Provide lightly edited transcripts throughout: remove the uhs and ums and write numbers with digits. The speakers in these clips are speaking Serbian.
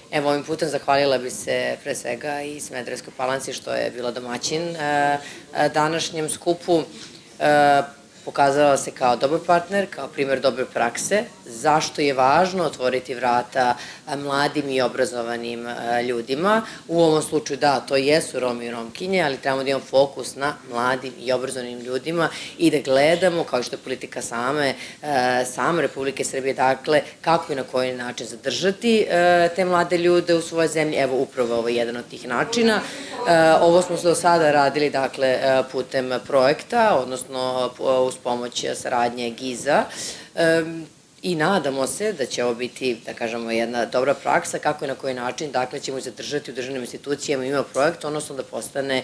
Evo, ovim putem zahvalila bi se pre svega i Smederevskoj Palanci što je bila domaćin današnjem skupu. Pokazala se kao dobar partner, kao primer dobre prakse, zašto je važno otvoriti vrata mladim i obrazovanim ljudima. U ovom slučaju, da, to jesu Romi i Romkinje, ali trebamo da imamo fokus na mladim i obrazovanim ljudima i da gledamo, kao što je politika same Republike Srbije, dakle, kako i na koji način zadržati te mlade ljude u svojoj zemlji. Evo, upravo ovo je jedan od tih načina. Ovo smo do sada radili, dakle, putem projekta, odnosno uz pomoć saradnje GIZ-a i nadamo se da će ovo biti, da kažemo, jedna dobra praksa kako i na koji način, dakle, ćemo zadržati u državnim institucijama ima projekt, odnosno da postane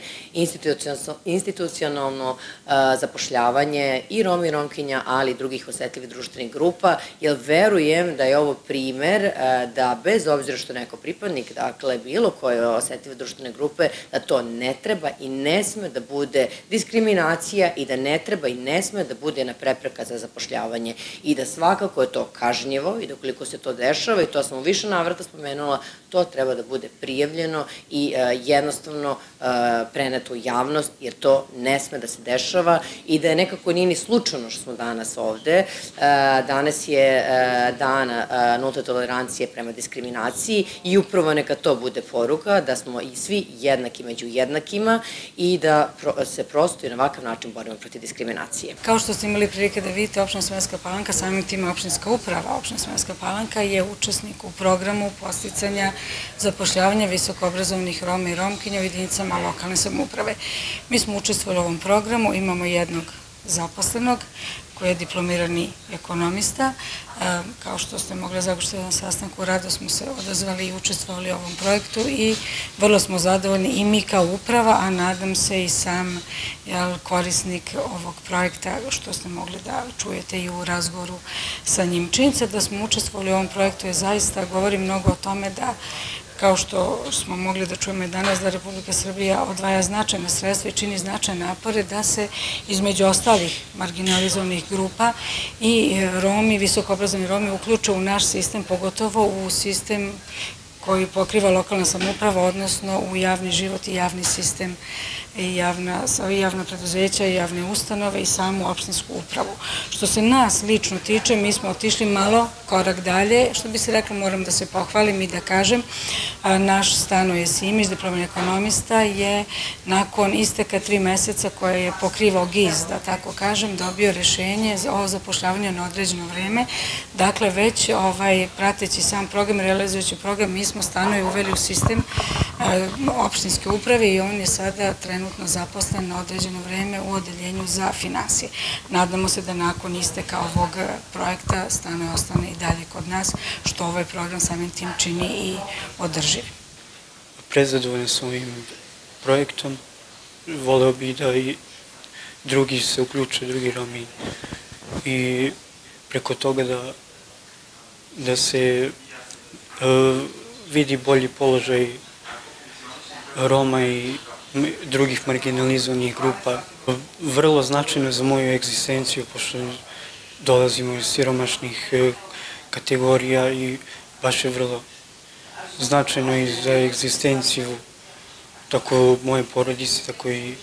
institucionalno zapošljavanje i Roma i Romkinja, ali i drugih osetljivih društvenih grupa, jer verujem da je ovo primer da bez obzira što neko pripadnik, dakle, bilo koje osetljive društvene grupe, da to ne treba i ne sme da bude diskriminacija i da ne treba i ne sme da bude jedna prepreka za zapošljavanje i da svakako je to kažnjivo i da ukoliko se to dešava, i to sam u više navrata spomenula, to treba da bude prijavljeno i jednostavno preneto u javnost, jer to ne sme da se dešava i da je nekako nije ni slučajno što smo danas ovde. Danas je dan nulte tolerancije prema diskriminaciji i upravo neka to bude poruka da smo i svi jednaki među jednakima i da se prosto i na ovakav način borimo protiv diskriminacije. Kao što ste imali prilike da vidite, opština Smederevska Palanka, samim tim opštinska uprava opština Smederevska Palanka je učesnik u programu podsticanja zapošljavanja visokoobrazovnih Roma i Romkinja u jedinicama lokalne samouprave. Mi smo učestvovali u ovom programu, imamo jednog zaposlenog koji je diplomirani ekonomista. Kao što ste mogli zagušiti na sastanku, rado smo se odazvali i učestvovali u ovom projektu i vrlo smo zadovoljni i mi kao uprava, a nadam se i sam korisnik ovog projekta, što ste mogli da čujete i u razgovoru sa njim. Činjenica da smo učestvovali u ovom projektu je zaista, govori mnogo o tome da, kao što smo mogli da čujemo i danas, da Republika Srbija odvaja značajna sredstva i čini značajne napore da se između ostalih marginalizovanih grupa i Romi, visokoobrazovani Romi uključe u naš sistem, pogotovo u sistem koji pokriva lokalna samouprava, odnosno u javni život i javni sistem i javna preduzeća i javne ustanove i samu opštinsku upravu. Što se nas lično tiče, mi smo otišli malo korak dalje, što bi se rekla, moram da se pohvalim i da kažem, naš Stanoje Simić, diplomirani ekonomista, je nakon isteka 3 meseca koje je pokrivao GIZ, da tako kažem, dobio rešenje o zapošljavanju na određeno vreme. Dakle, već prateći sam program, realizujući program, mi smo Stanoje uveli u sistem opštinske uprave i on je sada trenutno zaposlen na određeno vreme u odeljenju za finansije. Nadamo se da nakon isteka ovog projekta Stanoje ostane i dalje kod nas, što ovaj program samim tim čini i održivi. Prezadovoljan sam ovim projektom. Voleo bih da i drugi se uključe, drugi Romi, i preko toga da se vidi bolji položaj Roma i drugih marginalizovanih grupa. Vrlo značajno za moju egzistenciju, pošto dolazimo iz siromašnih kategorija i baš je vrlo značajno i za egzistenciju tako moje porodice, tako i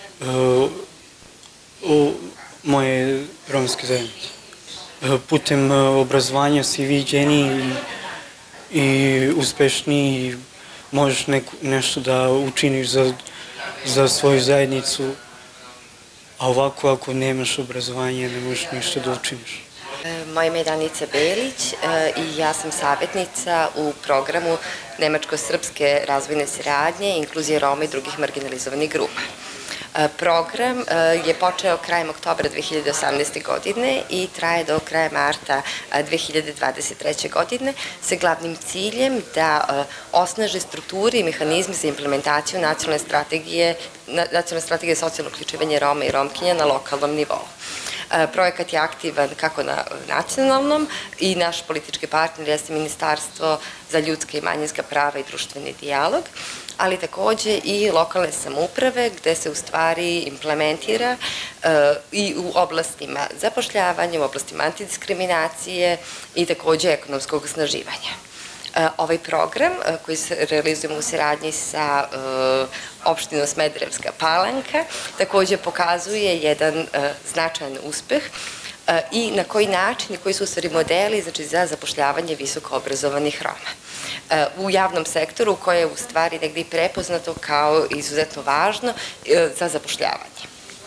moje romske zajednice. Putem obrazovanja si viđeniji i uspešniji, možeš nešto da učiniš za svoju zajednicu, a ovako ako nemaš obrazovanje ne možeš ništa da učiniš. Moje ime je Danica Belić i ja sam savjetnica u programu Nemačko-srpske razvojne saradnje, inkluzije Roma i drugih marginalizovanih grupa. Program je počeo krajem oktobra 2018. godine i traje do kraja marta 2023. godine sa glavnim ciljem da osnaže strukture i mehanizme za implementaciju nacionalne strategije socijalnog uključivanja Roma i Romkinja na lokalnom nivou. Projekat je aktivan kako na nacionalnom i naš politički partner jeste Ministarstvo za ljudska i manjinska prava i društveni dijalog, ali takođe i lokalne samouprave gde se u stvari implementira i u oblastima zapošljavanja, u oblastima antidiskriminacije i takođe ekonomskog osnaživanja. Ovaj program koji realizujemo u saradnji sa opštinom Smederevska Palanka takođe pokazuje jedan značajan uspeh i na koji način i koji su u stvari modeli za zapošljavanje visoko obrazovanih Roma u javnom sektoru koje je u stvari negdje prepoznato kao izuzetno važno za zapošljavanje.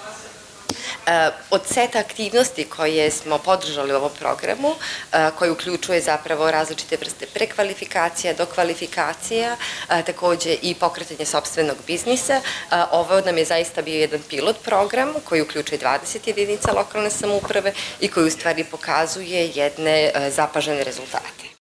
Od seta aktivnosti koje smo podržali u ovom programu, koji uključuje zapravo različite vrste prekvalifikacija, dokvalifikacija, takođe i pokretanje sopstvenog biznisa, ovo nam je zaista bio jedan pilot program koji uključuje 20 jedinica lokalne samouprave i koji u stvari pokazuje jedne zapažene rezultate.